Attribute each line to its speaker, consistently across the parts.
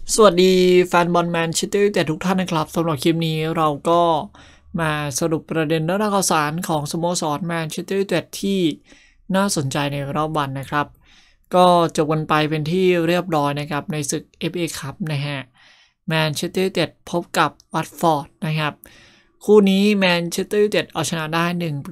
Speaker 1: สวัสดีแฟนบอลแมนเชสเตอร์ยูไนเต็ดทุกท่านนะครับสำหรับคลิปนี้เราก็มาสรุปประเด็นและข่าวสารของสโมสรแมนเชสเตอร์ยูไนเต็ดที่น่าสนใจในรอบวันนะครับก็จบกันไปเป็นที่เรียบร้อยนะครับในศึก FA คัพนะฮะแมนเชสเตอร์ยูไนเต็ดพบกับวัตฟอร์ดนะครับคู่นี้แมนเชสเตอร์ยูไนเต็ดเอาชนะได้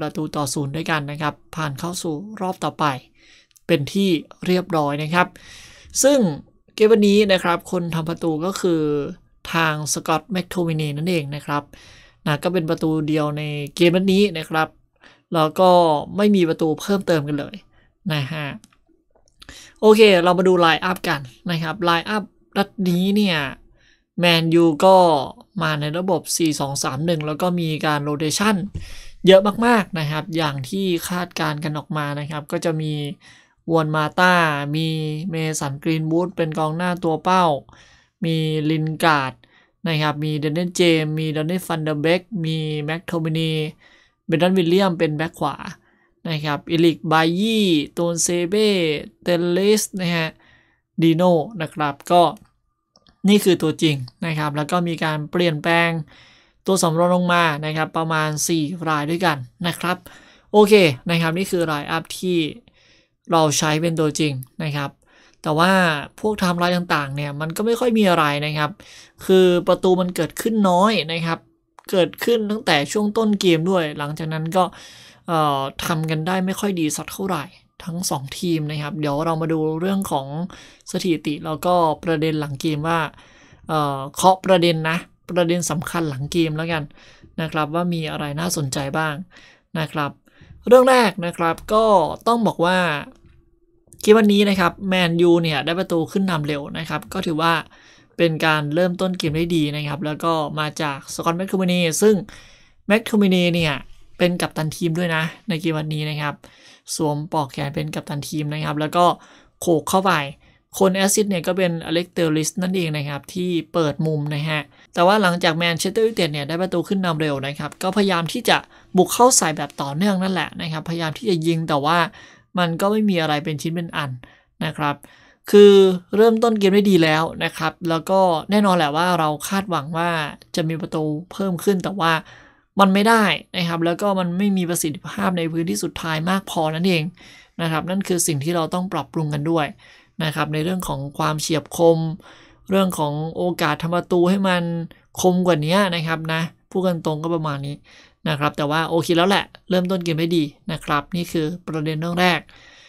Speaker 1: 1-0ด้วยกันนะครับผ่านเข้าสู่รอบต่อไปเป็นที่เรียบร้อยนะครับซึ่งเกมวันนี้นะครับคนทำประตูก็คือทางสกอตต์แมคโทมินีนั่นเองนะครับก็เป็นประตูเดียวในเกมวันนี้นะครับแล้วก็ไม่มีประตูเพิ่มเติมกันเลยนะฮะโอเคเรามาดูไลน์อัพกันนะครับไลน์อัพนัดนี้เนี่ยแมนยูก็มาในระบบ 4-2-3-1 แล้วก็มีการโรเตชันเยอะมากๆนะครับอย่างที่คาดการกันออกมานะครับก็จะมีวอนมาต้ามีเมสันกรีนวูดเป็นกองหน้าตัวเป้ามีลินการ์ดนะครับมีเดนเนนเจมมีดอนนี่ฟันเดอร์เบกมีแม็กโทมินีเบนดันวิลเลียมเป็นแบ็คขวานะครับอิลิกบายี่ตูนเซเบ้เตลเลสนะฮะดีโน่นะครับก็นี่คือตัวจริงนะครับแล้วก็มีการเปลี่ยนแปลงตัวสำรองลงมานะครับประมาณ4รายด้วยกันนะครับโอเคนะครับนี่คือรายอัพที่เราใช้เป็นตัวจริงนะครับแต่ว่าพวกไทม์ไลน์ต่างๆเนี่ยมันก็ไม่ค่อยมีอะไรนะครับคือประตูมันเกิดขึ้นน้อยนะครับเกิดขึ้นตั้งแต่ช่วงต้นเกมด้วยหลังจากนั้นก็ทำกันได้ไม่ค่อยดีสักเท่าไหร่ทั้ง2ทีมนะครับเดี๋ยวเรามาดูเรื่องของสถิติแล้วก็ประเด็นหลังเกมว่าเคาะประเด็นนะประเด็นสำคัญหลังเกมแล้วกันนะครับว่ามีอะไรน่าสนใจบ้างนะครับเรื่องแรกนะครับก็ต้องบอกว่าเกมวันนี้นะครับแมนยูเนี่ยได้ประตูขึ้นนำเร็วนะครับก็ถือว่าเป็นการเริ่มต้นเกมได้ดีนะครับแล้วก็มาจากสกอตต์แมคโทมินีซึ่งแมคโทมินีเนี่ยเป็นกัปตันทีมด้วยนะในเกมวันนี้นะครับสวมปลอกแขนเป็นกัปตันทีมนะครับแล้วก็โขกเข้าไปคนแอสซิสต์เนี่ยก็เป็นอเล็กเตอริสนั่นเองนะครับที่เปิดมุมนะฮะแต่ว่าหลังจากแมนเชสเตอร์ยูไนเต็ดเนี่ยได้ประตูขึ้นนำเร็วนะครับก็พยายามที่จะบุกเข้าใส่แบบต่อเนื่องนั่นแหละนะครับพยายามที่จะยิงแต่ว่ามันก็ไม่มีอะไรเป็นชิ้นเป็นอันนะครับคือเริ่มต้นเกมได้ดีแล้วนะครับแล้วก็แน่นอนแหละว่าเราคาดหวังว่าจะมีประตูเพิ่มขึ้นแต่ว่ามันไม่ได้นะครับแล้วก็มันไม่มีประสิทธิภาพในพื้นที่สุดท้ายมากพอนั่นเองนะครับนั่นคือสิ่งที่เราต้องปรับปรุงกันด้วยนะครับในเรื่องของความเฉียบคมเรื่องของโอกาสทำประตูให้มันคมกว่านี้นะครับนะพูดกันตรงก็ประมาณนี้นะครับแต่ว่าโอเคแล้วแหละเริ่มต้นเกมได้ดีนะครับนี่คือประเด็นเรื่องแรก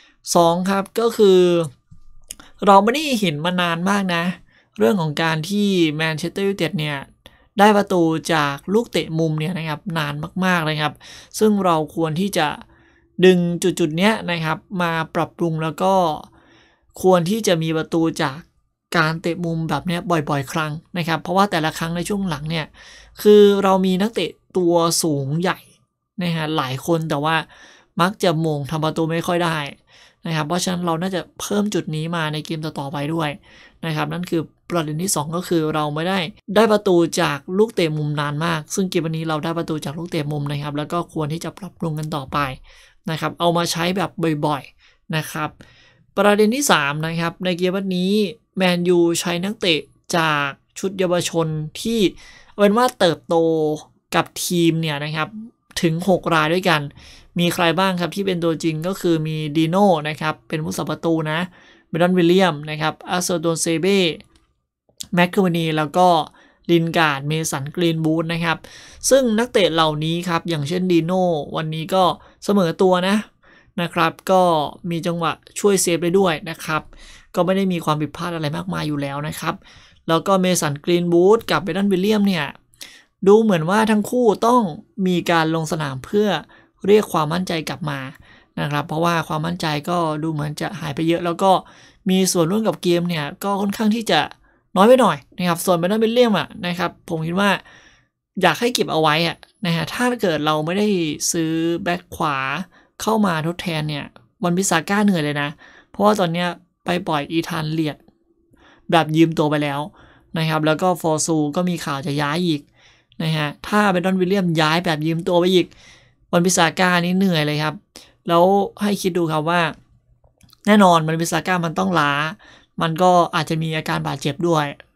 Speaker 1: 2ครับก็คือเราไม่ได้เห็นมานานมากนะเรื่องของการที่แมนเชสเตอร์ยูไนเต็ดเนี่ยได้ประตูจากลูกเตะมุมเนี่ยนะครับนานมากๆเลยครับซึ่งเราควรที่จะดึงจุดๆเนี้ยนะครับมาปรับปรุงแล้วก็ควรที่จะมีประตูจากการเตะมุมแบบนี้บ่อยๆครั้งนะครับเพราะว่าแต่ละครั้งในช่วงหลังเนี่ยคือเรามีนักเตะตัวสูงใหญ่นะฮะหลายคนแต่ว่ามักจะมงทำประตูไม่ค่อยได้นะครับเพราะฉะนั้นเราน่าจะเพิ่มจุดนี้มาในเกมต่อๆไปด้วยนะครับนั่นคือประเด็นที่2ก็คือเราไม่ได้ประตูจากลูกเตะมุมนานมากซึ่งเกมวันนี้เราได้ประตูจากลูกเตะมุมนะครับแล้วก็ควรที่จะปรับปรุงกันต่อไปนะครับเอามาใช้แบบบ่อยๆนะครับประเด็นที่3นะครับในเกมวันนี้แมนยูใช้นักเตะจากชุดเยาวชนที่เป็นว่าเติบโตกับทีมเนี่ยนะครับถึง6รายด้วยกันมีใครบ้างครับที่เป็นตัวจริงก็คือมีดีโน่นะครับเป็นผู้สับประตูนะเบรนดอนวิลเลียมนะครับอาร์เซโดนเซเบ้แม็กโทมินีแล้วก็ลินการ์ดเมสันกรีนบูธนะครับซึ่งนักเตะเหล่านี้ครับอย่างเช่นดีโน่วันนี้ก็เสมอตัวนะครับก็มีจังหวะช่วยเซฟได้ด้วยนะครับก็ไม่ได้มีความผิดพลาดอะไรมากมายอยู่แล้วนะครับแล้วก็เมสันกรีนบูธกับเบรนดอนวิลเลียมเนี่ยดูเหมือนว่าทั้งคู่ต้องมีการลงสนามเพื่อเรียกความมั่นใจกลับมานะครับเพราะว่าความมั่นใจก็ดูเหมือนจะหายไปเยอะแล้วก็มีส่วนร่วมกับเกมเนี่ยก็ค่อนข้างที่จะน้อยไปหน่อยนะครับส่วนเบรนดอนวิลเลียมนะครับผมคิดว่าอยากให้เก็บเอาไว้นะฮะถ้าเกิดเราไม่ได้ซื้อแบ็คขวาเข้ามาทดแทนเนี่ยวันบิซาก้าเหนื่อยเลยนะเพราะว่าตอนนี้ไปปล่อยอีธานเลียดแบบยืมตัวไปแล้วนะครับแล้วก็ฟอร์ซูก็มีข่าวจะย้ายอีกนะฮะถ้าเบรนดอนวิลเลียมย้ายแบบยืมตัวไปอีกวันบิซาก้านี่เหนื่อยเลยครับแล้วให้คิดดูครับว่าแน่นอนวันบิซาก้ามันต้องล้ามันก็อาจจะมีอาการบาดเจ็บด้วย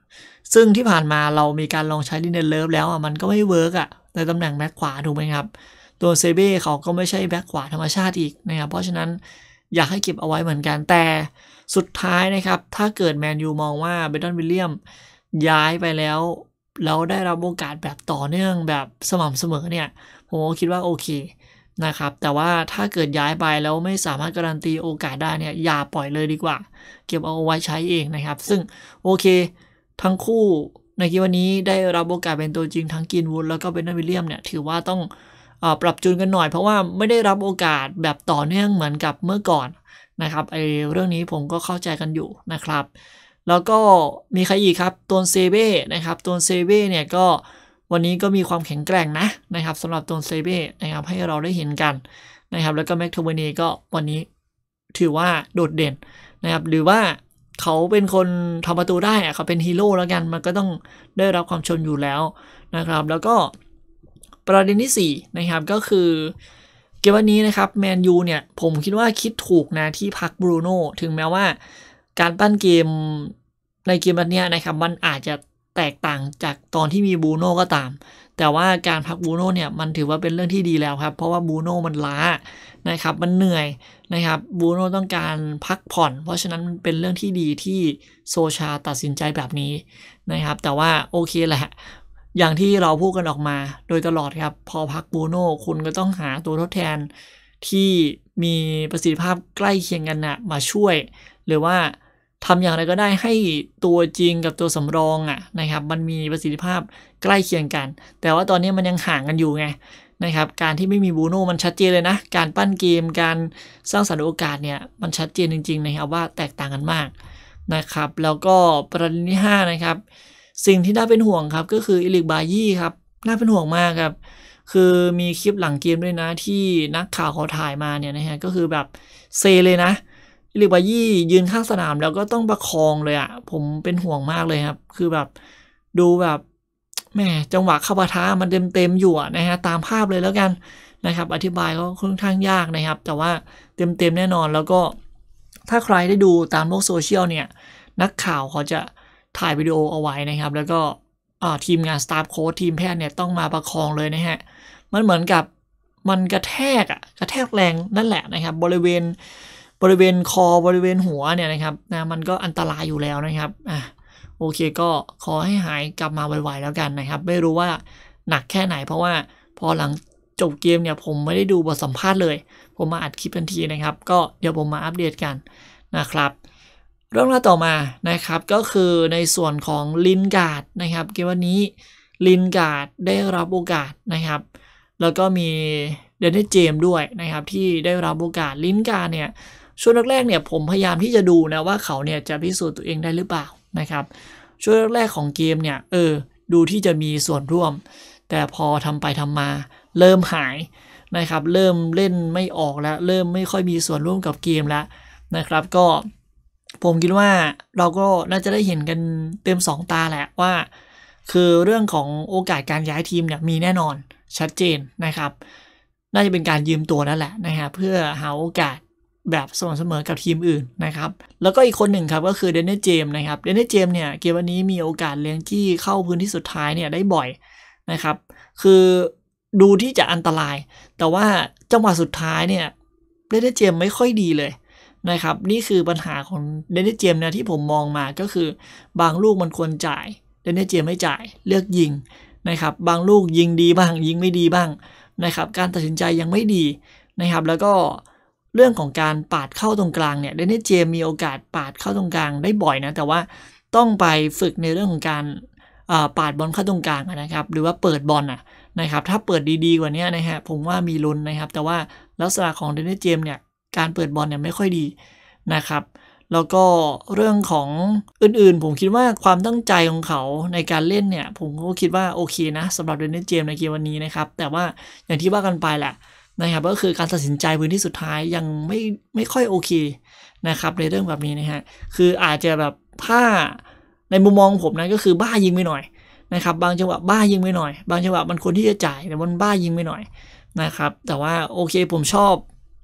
Speaker 1: ซึ่งที่ผ่านมาเรามีการลองใช้ลินเดนเลิฟแล้วมันก็ไม่เวิร์กในตำแหน่งแบ็คขวาถูกไหมครับตัวเซเบ้เขาก็ไม่ใช่แบ็คขวาธรรมชาติอีกนะครับเพราะฉะนั้นอยากให้เก็บเอาไว้เหมือนกันแต่สุดท้ายนะครับถ้าเกิดแมนยูมองว่าเบรนดอนวิลเลียมย้ายไปแล้วได้รับโอกาสแบบต่อเนื่องแบบสม่ำเสมอเนี่ยผมก็คิดว่าโอเคนะครับแต่ว่าถ้าเกิดย้ายไปแล้วไม่สามารถการันตีโอกาสได้เนี่ยอย่าปล่อยเลยดีกว่าเก็บเอาไว้ใช้เองนะครับซึ่งโอเคทั้งคู่ในเกมวันนี้ได้รับโอกาสเป็นตัวจริงทั้งกินวูดแล้วก็เบรนดอนวิลเลียมเนี่ยถือว่าต้องปรับจูนกันหน่อยเพราะว่าไม่ได้รับโอกาสแบบต่อเนื่องเหมือนกับเมื่อก่อนนะครับเรื่องนี้ผมก็เข้าใจกันอยู่นะครับแล้วก็มีใครอีกครับตัวเซเบ้นะครับตัวเซเบ้เนี่ยก็วันนี้ก็มีความแข็งแกร่งนะครับสำหรับตัวเซเบ้นะครับให้เราได้เห็นกันนะครับแล้วก็แม็กโทเมเน่ก็วันนี้ถือว่าโดดเด่นนะครับหรือว่าเขาเป็นคนทำประตูได้เขาเป็นฮีโร่แล้วกันมันก็ต้องได้รับความชมอยู่แล้วนะครับแล้วก็ประเด็นที่4นะครับก็คือเกมวันนี้นะครับแมนยูเนี่ยผมคิดว่าคิดถูกนะที่พักบรูโน่ถึงแม้ว่าการปั้นเกมในเกมแบบนี้นะครับมันอาจจะแตกต่างจากตอนที่มีบรูโน่ก็ตามแต่ว่าการพักบรูโน่เนี่ยมันถือว่าเป็นเรื่องที่ดีแล้วครับเพราะว่าบรูโน่มันล้านะครับมันเหนื่อยนะครับบรูโน่ต้องการพักผ่อนเพราะฉะนั้นมันเป็นเรื่องที่ดีที่โซชาตัดสินใจแบบนี้นะครับแต่ว่าโอเคแหละอย่างที่เราพูดกันออกมาโดยตลอดครับพอพักบรูโน่คุณก็ต้องหาตัวทดแทนที่มีประสิทธิภาพใกล้เคียงกันมาช่วยหรือว่าทำอย่างไรก็ได้ให้ตัวจริงกับตัวสำรองนะครับมันมีประสิทธิภาพใกล้เคียงกันแต่ว่าตอนนี้มันยังห่างกันอยู่ไงนะครับการที่ไม่มีบรูโน่มันชัดเจนเลยนะการปั้นเกมการสร้างสรรค์โอกาสเนี่ยมันชัดเจนจริงๆนะครับว่าแตกต่างกันมากนะครับแล้วก็ประเด็นที่5นะครับสิ่งที่น่าเป็นห่วงครับก็คืออิลิกบายี่ครับน่าเป็นห่วงมากครับคือมีคลิปหลังเกมด้วยนะที่นักข่าวเขาถ่ายมาเนี่ยนะฮะก็คือแบบเซเลยนะอิลิกบายี่ยืนข้างสนามแล้วก็ต้องประคองเลยผมเป็นห่วงมากเลยครับคือแบบดูแบบแม่จังหวะเข้าปะทะมันเต็มอยู่นะฮะตามภาพเลยแล้วกันนะครับอธิบายก็ค่อนข้างยากนะครับแต่ว่าเต็มแน่นอนแล้วก็ถ้าใครได้ดูตามโลกโซเชียลเนี่ยนักข่าวเขาจะถ่ายวิดีโอเอาไว้นะครับแล้วก็ทีมงานสตาฟโค้ชทีมแพทย์เนี่ยต้องมาประคองเลยนะฮะมันเหมือนกับมันกระแทกแรงนั่นแหละนะครับบริเวณคอบริเวณหัวเนี่ยนะครับมันก็อันตรายอยู่แล้วนะครับโอเคก็ขอให้หายกลับมาไวๆแล้วกันนะครับไม่รู้ว่าหนักแค่ไหนเพราะว่าพอหลังจบเกมเนี่ยผมไม่ได้ดูบทสัมภาษณ์เลยผมมาอัดคลิปทันทีนะครับก็เดี๋ยวผมมาอัปเดตกันนะครับเรื่องราวต่อมานะครับก็คือในส่วนของลินการ์ดนะครับเกมวันนี้ลินการ์ดได้รับโอกาสนะครับแล้วก็มีเดนนิสเจมส์ด้วยนะครับที่ได้รับโอกาสลินการ์ดเนี่ยช่วงแรกๆเนี่ยผมพยายามที่จะดูนะว่าเขาเนี่ยจะพิสูจน์ตัวเองได้หรือเปล่านะครับช่วงแรกๆของเกมเนี่ยดูที่จะมีส่วนร่วมแต่พอทำไปทำมาเริ่มหายนะครับเริ่มเล่นไม่ออกแล้วเริ่มไม่ค่อยมีส่วนร่วมกับเกมแล้วนะครับก็ผมคิดว่าเราก็น่าจะได้เห็นกันเต็ม2ตาแหละว่าคือเรื่องของโอกาสการย้ายทีมเนี่ยมีแน่นอนชัดเจนนะครับน่าจะเป็นการยืมตัวนั่นแหละนะครับเพื่อหาโอกาสแบบสม่ำเสมอกับทีมอื่นนะครับแล้วก็อีกคนหนึ่งครับก็คือเดนนิสเจมส์นะครับเดนนิสเจมส์เนี่ยเกมวันนี้มีโอกาสเลี้ยงที่เข้าพื้นที่สุดท้ายเนี่ยได้บ่อยนะครับคือดูที่จะอันตรายแต่ว่าจังหวะสุดท้ายเนี่ยเดนนิสเจมส์ไม่ค่อยดีเลยนะครับนี่คือปัญหาของเดนนิสเจมส์นะที่ผมมองมาก็คือบางลูกมันควรจ่ายเดนนิสเจมส์ไม่จ่ายเลือกยิงนะครับบางลูกยิงดีบ้างยิงไม่ดีบ้างนะครับการตัดสินใจยังไม่ดีนะครับแล้วก็เรื่องของการปาดเข้าตรงกลางเนี่ยเดนนิสเจมส์มีโอกาสปาดเข้าตรงกลางได้บ่อยนะแต่ว่าต้องไปฝึกในเรื่องของการปาดบอลเข้าตรงกลางนะครับหรือว่าเปิดบอลนะครับถ้าเปิดดีๆกว่านี้นะฮะผมว่ามีลุ้นนะครับแต่ว่าลักษณะของเดนนิสเจมส์เนี่ยการเปิดบอลเนี่ยไม่ค่อยดีนะครับแล้วก็เรื่องของอื่นๆผมคิดว่าความตั้งใจของเขาในการเล่นเนี่ยผมก็คิดว่าโอเคนะสำหรับเดนนิสเจมส์ในเกมวันนี้นะครับแต่ว่าอย่างที่ว่ากันไปแหละนะครับก็คือการตัดสินใจพื้นที่สุดท้ายยังไม่ค่อยโอเคนะครับในเรื่องแบบนี้นะฮะคืออาจจะแบบถ้าในมุมมองผมนะก็คือบ้ายิงไปหน่อยนะครับบางจังหวะบ้ายิงไปหน่อยบางจังหวะมันควรที่จะจ่ายแต่มันบ้ายิงไปหน่อยนะครับแต่ว่าโอเคผมชอบ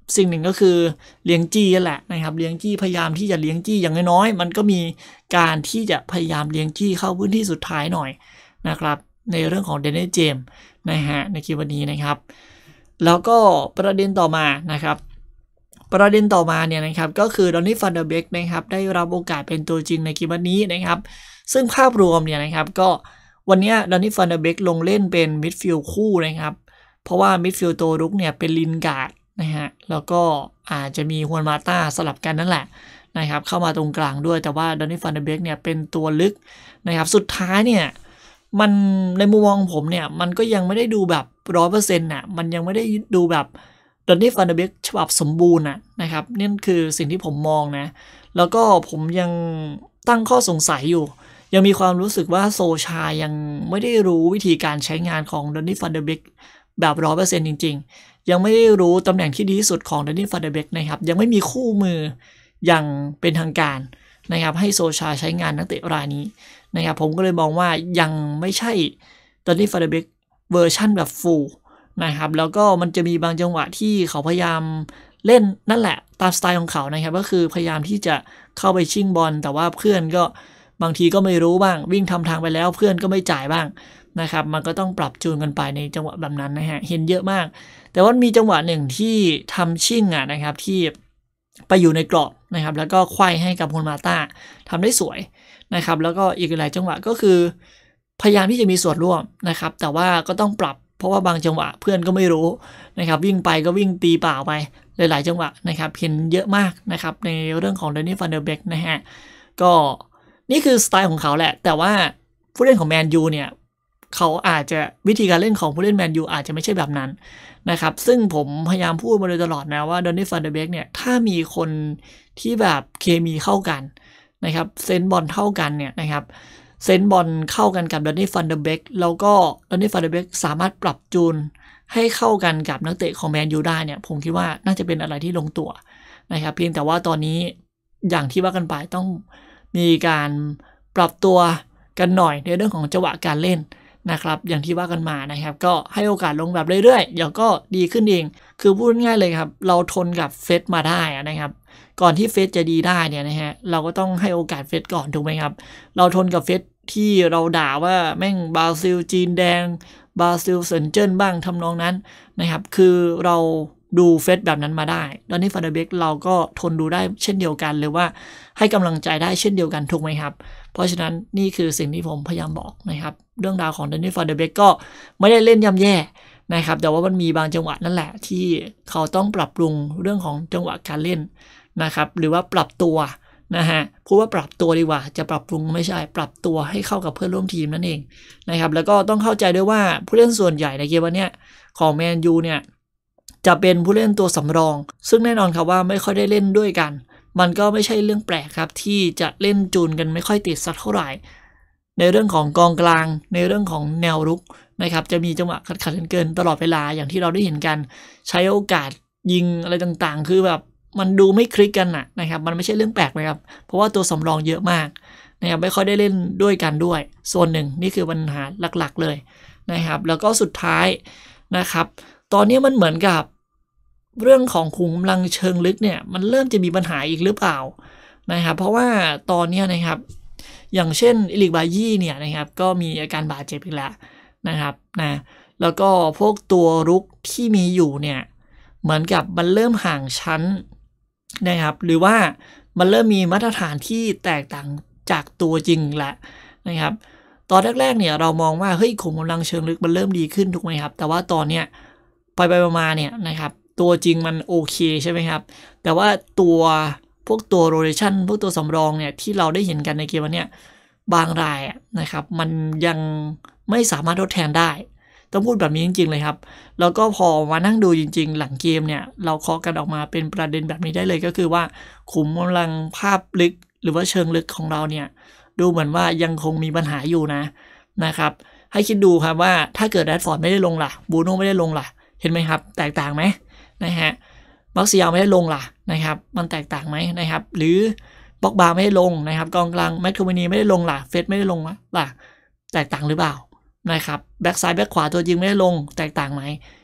Speaker 1: สิ่งหนึ่งก็คือเลี้ยงจี้นั่นแหละนะครับเลี้ยงจี้พยายามที่จะเลี้ยงจี้อย่างน้อยๆมันก็มีการที่จะพยายามเลี้ยงจี้เข้าพื้นที่สุดท้ายหน่อยนะครับในเรื่องของเดนนิสเจมส์นะฮะในคลิปวันนี้นะครับแล้วก็ประเด็นต่อมานะครับประเด็นต่อมาเนี่ยนะครับก็คือดอนนี่ฟันเดอร์เบกนะครับได้รับโอกาสเป็นตัวจริงในคลิปวันนี้นะครับซึ่งภาพรวมเนี่ยนะครับก็วันนี้ดอนนี่ฟันเดอร์เบกลงเล่นเป็นมิดฟิลด์คู่นะครับเพราะว่ามิดฟิลด์ตัวรุกเนี่ยเป็นลินการ์ดนะฮะแล้วก็อาจจะมีฮวนมาต้าสลับกันนั่นแหละนะครับเข้ามาตรงกลางด้วยแต่ว่าดอนนี่ฟันเดอร์เบกเนี่ยเป็นตัวลึกนะครับสุดท้ายเนี่ยมันในมุมมองผมเนี่ยมันก็ยังไม่ได้ดูแบบ 100% น่ะมันยังไม่ได้ดูแบบดอนนี่ฟันเดอร์เบกฉบับสมบูรณ์นะครับนี่คือสิ่งที่ผมมองนะแล้วก็ผมยังตั้งข้อสงสัยอยู่ยังมีความรู้สึกว่าโซชายังไม่ได้รู้วิธีการใช้งานของดอนนี่ฟันเดอร์เบกแบบ 100% จริงๆยังไม่ได้รู้ตำแหน่งที่ดีที่สุดของดอนนี่ฟันเดอร์เบกนะครับยังไม่มีคู่มืออย่างเป็นทางการนะครับให้โซชาใช้งานนักเตะรายนี้นะครับผมก็เลยมองว่ายังไม่ใช่ดอนนี่ฟันเดอร์เบกเวอร์ชั่นแบบฟูลนะครับแล้วก็มันจะมีบางจังหวะที่เขาพยายามเล่นนั่นแหละตามสไตล์ของเขานะครับก็คือพยายามที่จะเข้าไปชิงบอลแต่ว่าเพื่อนก็บางทีก็ไม่รู้บ้างวิ่งทำทางไปแล้วเพื่อนก็ไม่จ่ายบ้างนะครับมันก็ต้องปรับจูนกันไปในจังหวะแบบนั้นนะฮะเห็นเยอะมากแต่ว่ามีจังหวะหนึ่งที่ทำชิงนะครับที่ไปอยู่ในกรอบนะครับแล้วก็ไขว้ให้กับฮวนมาต้าทำได้สวยนะครับแล้วก็อีกหลายจังหวะก็คือพยายามที่จะมีส่วนร่วมนะครับแต่ว่าก็ต้องปรับเพราะว่าบางจังหวะเพื่อนก็ไม่รู้นะครับวิ่งไปก็วิ่งตีเปล่าไปหลายๆจังหวะนะครับเห็นเยอะมากนะครับในเรื่องของดอนนี่ฟันเดอร์เบกนะฮะก็นี่คือสไตล์ของเขาแหละแต่ว่าผู้เล่นของแมนยูเนี่ยเขาอาจจะวิธีการเล่นของผู้เล่นแมนยูอาจจะไม่ใช่แบบนั้นนะครับซึ่งผมพยายามพูดมาโดยตลอดนะว่าดอนนี่ฟันเดอร์เบกเนี่ยถ้ามีคนที่แบบเคมีเข้ากันนะครับเซนส์บอลเท่ากันเนี่ยนะครับเซนส์บอลเข้ากันกับดอนนี่ฟันเดอร์เบกแล้วก็ดอนนี่ฟันเดอร์เบกสามารถปรับจูนให้เข้ากันกับนักเตะของแมนยูได้เนี่ยผมคิดว่าน่าจะเป็นอะไรที่ลงตัวนะครับเพียงแต่ว่าตอนนี้อย่างที่ว่ากันไปต้องมีการปรับตัวกันหน่อยในเรื่องของจังหวะการเล่นนะครับอย่างที่ว่ากันมานะครับก็ให้โอกาสลงแบบเรื่อยๆเดี๋ยวก็ดีขึ้นเองคือพูดง่ายเลยครับเราทนกับเฟสมาได้นะครับก่อนที่เฟสจะดีได้เนี่ยนะฮะเราก็ต้องให้โอกาสเฟสก่อนถูกไหมครับเราทนกับเฟสที่เราด่าว่าแม่งบราซิลจีนแดงบราซิลเซินเจิ้นบ้างทำนองนั้นนะครับคือเราดูเฟสแบบนั้นมาได้ดอนนี่ฟันเดอร์เบกเราก็ทนดูได้เช่นเดียวกันหรือว่าให้กำลังใจได้เช่นเดียวกันถูกไหมครับเพราะฉะนั้นนี่คือสิ่งที่ผมพยายามบอกนะครับเรื่องราวของดอนนี่ฟันเดอร์เบกก็ไม่ได้เล่นย่ำแย่นะครับแต่ว่ามันมีบางจังหวะนั่นแหละที่เขาต้องปรับปรุงเรื่องของจังหวะการเล่นนะครับหรือว่าปรับตัวนะฮะพูดว่าปรับตัวดีกว่าจะปรับปรุงไม่ใช่ปรับตัวให้เข้ากับเพื่อนร่วมทีมนั่นเองนะครับแล้วก็ต้องเข้าใจด้วยว่าผู้เล่นส่วนใหญ่ในเกมวันนี้ของแมนยูเนี่ยจะเป็นผู้เล่นตัวสำรองซึ่งแน่นอนครับว่าไม่ค่อยได้เล่นด้วยกันมันก็ไม่ใช่เรื่องแปลกครับที่จะเล่นจูนกันไม่ค่อยติดสักเท่าไหร่ในเรื่องของกองกลางในเรื่องของแนวรุกนะครับจะมีจังหวะขัดเกินตลอดเวลาอย่างที่เราได้เห็นกันใช้โอกาสยิงอะไรต่างๆคือแบบมันดูไม่คลิกกันนะครับมันไม่ใช่เรื่องแปลกเลยครับเพราะว่าตัวสำรองเยอะมากนะครับไม่ค่อยได้เล่นด้วยกันด้วยส่วนหนึ่งนี่คือปัญหาหลักๆเลยนะครับแล้วก็สุดท้ายนะครับตอนนี้มันเหมือนกับเรื่องของขุมกำลังเชิงลึกเนี่ยมันเริ่มจะมีปัญหาอีกหรือเปล่านะครับเพราะว่าตอนนี้นะครับอย่างเช่นอิลิกบายี่เนี่ยนะครับก็มีอาการบาดเจ็บอีกแล้วนะครับนะแล้วก็พวกตัวรุกที่มีอยู่เนี่ยเหมือนกับมันเริ่มห่างชั้นนะครับหรือว่ามันเริ่มมีมาตรฐานที่แตกต่างจากตัวจริงแล้วนะครับตอนแรกๆเนี่ยเรามองว่าเฮ้ยขุมกำลังเชิงลึกมันเริ่มดีขึ้นถูกไหมครับแต่ว่าตอนเนี้ยไปมาเนี่ยนะครับตัวจริงมันโอเคใช่ไหมครับแต่ว่าพวกตัวโรเทชันพวกตัวสำรองเนี่ยที่เราได้เห็นกันในเกมวันเนี้ยบางรายนะครับมันยังไม่สามารถทดแทนได้ต้องพูดแบบนี้จริงๆเลยครับแล้วก็พอมานั่งดูจริงๆหลังเกมเนี่ยเราเคาะกันออกมาเป็นประเด็นแบบนี้ได้เลยก็คือว่าขุมกำลังภาพลึกหรือว่าเชิงลึกของเราเนี่ยดูเหมือนว่ายังคงมีปัญหาอยู่นะครับให้คิดดูครับว่าถ้าเกิดแรดฟอร์ดไม่ได้ลงล่ะบูโน่ไม่ได้ลงล่ะเห็นไหมครับแตกต่างไหมนะฮะมาร์เซียลไม่ได้ลงล่ะนะครับมันแตกต่างไหมนะครับหรือบ็อกบาไม่ได้ลงนะครับกองกลางแมคโทมินีไม่ได้ลงล่ะเฟสไม่ได้ลงล่ะแตกต่างหรือเปล่านะครับแบ็กซ้ายแบ็กขวาตัวจริงไม่ได้ลงแตกต่างไหม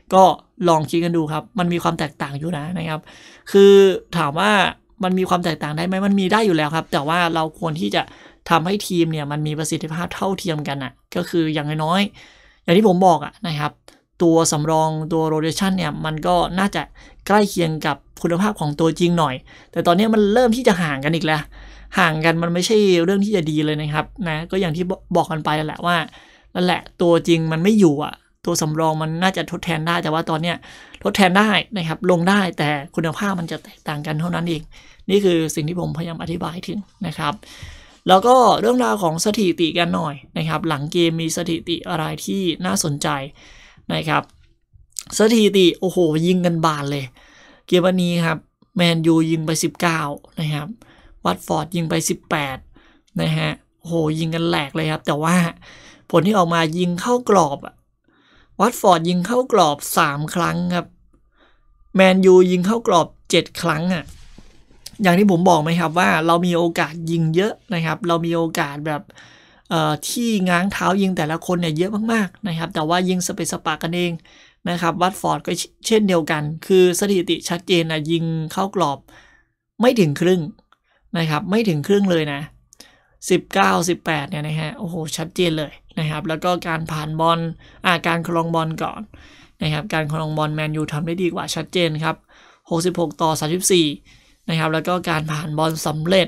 Speaker 1: ก็ลองคิดกันดูครับมันมีความแตกต่างอยู่นะครับคือถามว่ามันมีความแตกต่างได้ไหมมันมีได้อยู่แล้วครับแต่ว่าเราควรที่จะทำให้ทีมเนี่ยมันมีประสิทธิภาพเท่าเทียมกันก็คืออย่างน้อยๆอย่างที่ผมบอกนะครับตัวสำรองตัวโรเทชันเนี่ยมันก็น่าจะใกล้เคียงกับคุณภาพของตัวจริงหน่อยแต่ตอนนี้มันเริ่มที่จะห่างกันอีกแล้วห่างกันมันไม่ใช่เรื่องที่จะดีเลยนะครับก็อย่างที่บอกกันไปแหละว่านั่นแหละตัวจริงมันไม่อยู่ตัวสำรองมันน่าจะทดแทนได้แต่ว่าตอนเนี้ยทดแทนได้นะครับลงได้แต่คุณภาพมันจะแตกต่างกันเท่านั้นเองนี่คือสิ่งที่ผมพยายามอธิบายถึงนะครับแล้วก็เรื่องราวของสถิติกันหน่อยนะครับหลังเกมมีสถิติอะไรที่น่าสนใจนะครับสถิติโอ้โหยิงกันบานเลยเกมวันนี้ครับแมนยูยิงไป19นะครับวัตฟอร์ดยิงไป18นะฮะโอ้โหยิงกันแหลกเลยครับแต่ว่าผลที่ออกมายิงเข้ากรอบวัตฟอร์ดยิงเข้ากรอบ3ครั้งครับแมนยูยิงเข้ากรอบ7ครั้งอย่างที่ผมบอกไหมครับว่าเรามีโอกาสยิงเยอะนะครับเรามีโอกาสแบบที่ง้างเท้ายิงแต่ละคนเนี่ยเยอะมากๆนะครับแต่ว่ายิงสเปซสปากันเองนะครับวัตฟอร์ดก็เช่นเดียวกันคือสถิติชัดเจนยิงเข้ากรอบไม่ถึงครึ่งนะครับไม่ถึงครึ่งเลยนะ19-18เนี่ยนะฮะโอ้โหชัดเจนเลยนะครับแล้วก็การผ่านบอลการครองบอลก่อนนะครับการครองบอลแมนยูทำได้ดีกว่าชัดเจนครับ66-34นะครับแล้วก็การผ่านบอลสำเร็จ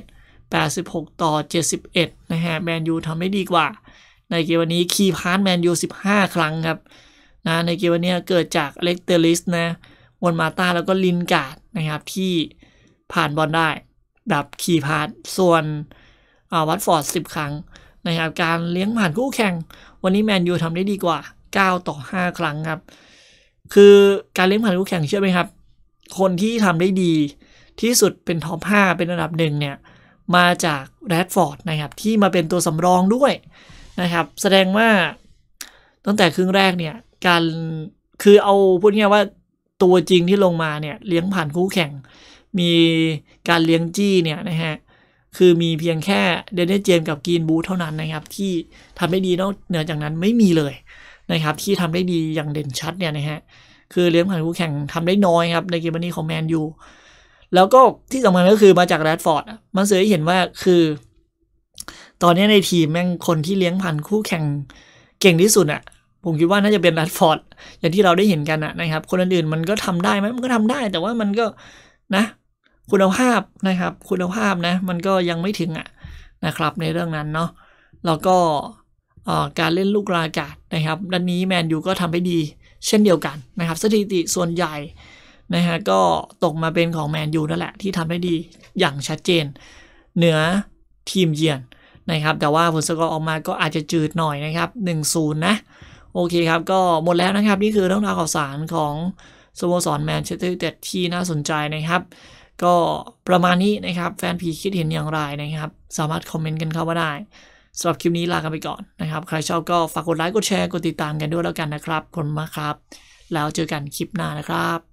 Speaker 1: 86-71นะฮะแมนยูทำได้ดีกว่าในเกมวันนี้คีย์พาสแมนยู15ครั้งครับในเกมวันนี้เกิดจากอเล็กเตอริสวันมาต้าแล้วก็ลินการ์ดนะครับที่ผ่านบอลได้แบบคีย์พาสส่วนวัตฟอร์ด10ครั้งนะครับการเลี้ยงผ่านคู่แข่งวันนี้แมนยูทำได้ดีกว่า9-5ครั้งครับคือการเลี้ยงผ่านคู่แข่งเชื่อไหมครับคนที่ทำได้ดีที่สุดเป็นท็อป5เป็นอันดับ1เนี่ยมาจากแรดฟอร์ดนะครับที่มาเป็นตัวสำรองด้วยนะครับแสดงว่าตั้งแต่ครึ่งแรกเนี่ยการคือเอาพูดง่ายว่าตัวจริงที่ลงมาเนี่ยเลี้ยงผ่านคู่แข่งมีการเลี้ยงจี้เนี่ยนะฮะคือมีเพียงแค่เดนนิสเจมส์กับกรีนบูธเท่านั้นนะครับที่ทำได้ดีนอกเหนือจากนั้นไม่มีเลยนะครับที่ทำได้ดีอย่างเด่นชัดเนี่ยนะฮะคือเลี้ยงผ่านคู่แข่งทำได้น้อยครับในเกมนี้ของแมนยูแล้วก็ที่สำคัญก็คือมาจากแรดฟอร์ดมันสื่อให้เห็นว่าคือตอนนี้ในทีมแม่งคนที่เลี้ยงผ่านคู่แข่งเก่งที่สุดผมคิดว่าน่าจะเป็นแรดฟอร์ดอย่างที่เราได้เห็นกันนะครับคนอื่นๆมันก็ทำได้ไหมมันก็ทำได้แต่ว่ามันก็นะคุณภาพนะครับคุณภาพนะมันก็ยังไม่ถึงนะครับในเรื่องนั้นเนาะแล้วก็การเล่นลูกกลางอากาศนะครับด้านนี้แมนยูก็ทำได้ดีเช่นเดียวกันนะครับสถิติส่วนใหญ่นะฮะก็ตกมาเป็นของแมนยูนั่นแหละที่ทำได้ดีอย่างชัดเจนเหนือทีมเยือนนะครับแต่ว่าผลสกอร์ออกมาก็อาจจะจืดหน่อยนะครับ 1-0 นะโอเคครับก็หมดแล้วนะครับนี่คือเรื่องราวข่าวสารของสโมสรแมนเชสเตอร์ยูไนเต็ดที่น่าสนใจนะครับก็ประมาณนี้นะครับแฟนพีคิดเห็นอย่างไรนะครับสามารถคอมเมนต์กันเข้ามาได้สำหรับคลิปนี้ลากันไปก่อนนะครับใครชอบก็ฝากกดไลค์กดแชร์กดติดตามกันด้วยแล้วกันนะครับขอบคุณมากครับแล้วเจอกันคลิปหน้านะครับ